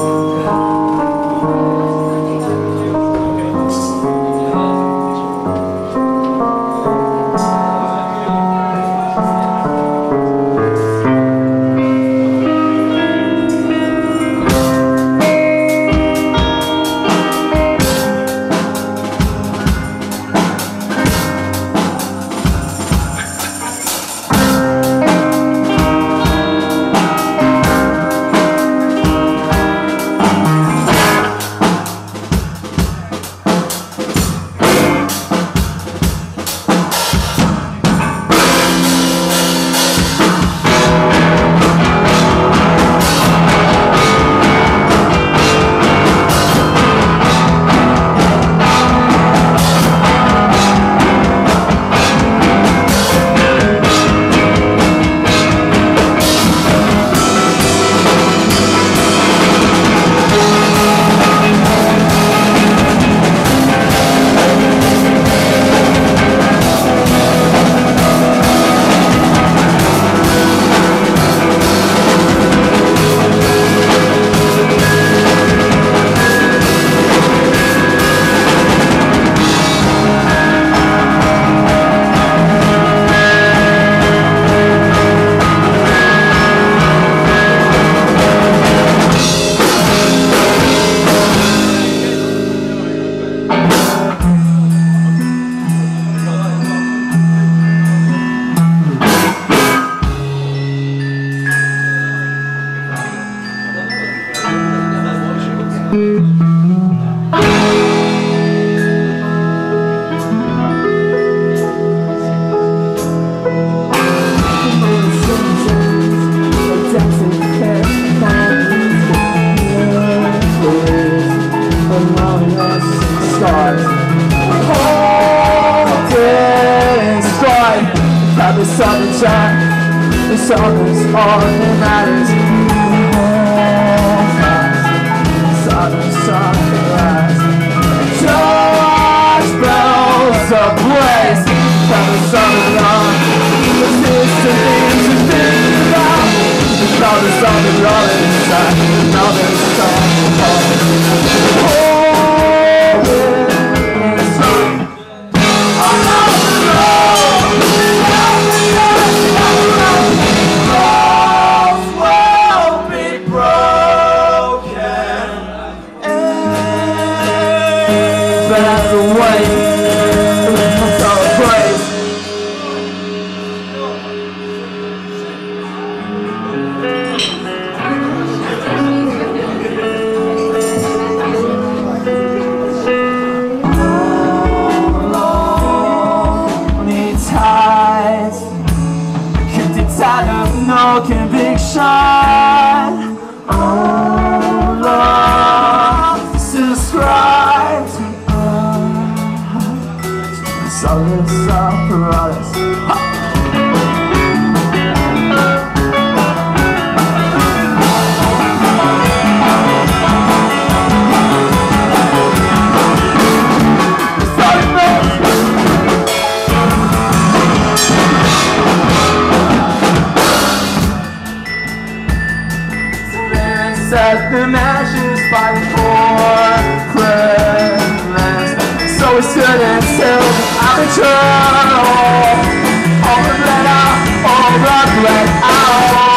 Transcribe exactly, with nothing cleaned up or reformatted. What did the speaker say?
The southern shine, the southern's all that matters. The southern sunrise, George bells ablaze. From the southern line, the distant things to think about. The southern southern rolling inside, another song. Oh, that's the way it's all praise. Lonely ties, kept it tied up, no conviction. Oh Lord, subscribe to solid apparatus. Set the measures by the Christmas, so we stood until amateur. All the let out, all the let out.